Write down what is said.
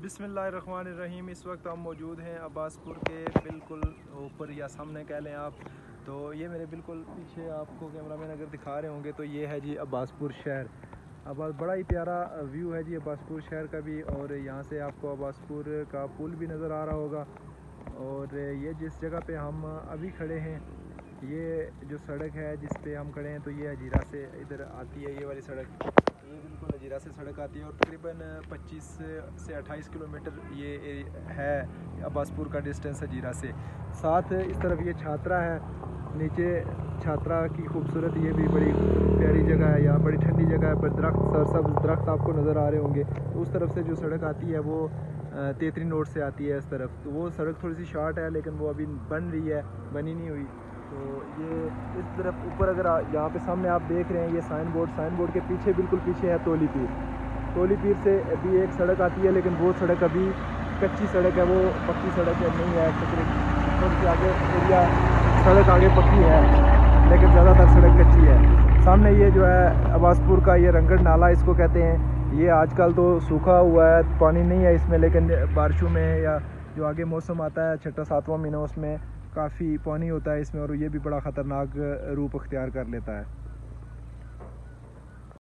बिस्मिल्लाहिर्रहमानिर्रहीम। इस वक्त हम मौजूद हैं अब्बासपुर के बिल्कुल ऊपर या सामने कह लें आप। तो ये मेरे बिल्कुल पीछे आपको कैमरामैन अगर दिखा रहे होंगे तो ये है जी अब्बासपुर शहर। अब बड़ा ही प्यारा व्यू है जी अब्बासपुर शहर का भी। और यहाँ से आपको अब्बासपुर का पुल भी नज़र आ रहा होगा। और ये जिस जगह पे हम अभी खड़े हैं, ये जो सड़क है जिस पे हम खड़े हैं, तो ये हजीरा से इधर आती है। ये वाली सड़क, ये बिल्कुल हजीरा से सड़क आती है और तकरीबन 25 से 28 किलोमीटर ये है अब्बासपुर का डिस्टेंस हजीरा से। साथ इस तरफ ये छात्रा है, नीचे छात्रा की खूबसूरत ये भी बड़ी प्यारी जगह है। यहाँ बड़ी ठंडी जगह है, पर दरख्त सरसब्ज़ दरख्त आपको नज़र आ रहे होंगे। तो उस तरफ से जो सड़क आती है वो तेतरी रोड से आती है इस तरफ। तो वो सड़क थोड़ी सी शॉर्ट है, लेकिन वो अभी बन रही है, बनी नहीं हुई। तो ये इस तरफ ऊपर अगर यहाँ पे सामने आप देख रहे हैं ये साइन बोर्ड के पीछे बिल्कुल पीछे है तोली पीर से भी एक सड़क आती है, लेकिन वो सड़क अभी कच्ची सड़क है, वो पक्की सड़क नहीं है। तकरीबन आगे एरिया सड़क आगे पक्की है, लेकिन ज़्यादातर सड़क कच्ची है। सामने ये जो है अब्बासपुर का ये रंगड़ नाला इसको कहते हैं। ये आजकल तो सूखा हुआ है, पानी नहीं है इसमें, लेकिन बारिशों में या जो आगे मौसम आता है 6-7वां महीना, उसमें काफ़ी पानी होता है इसमें, और ये भी बड़ा ख़तरनाक रूप अख्तियार कर लेता है।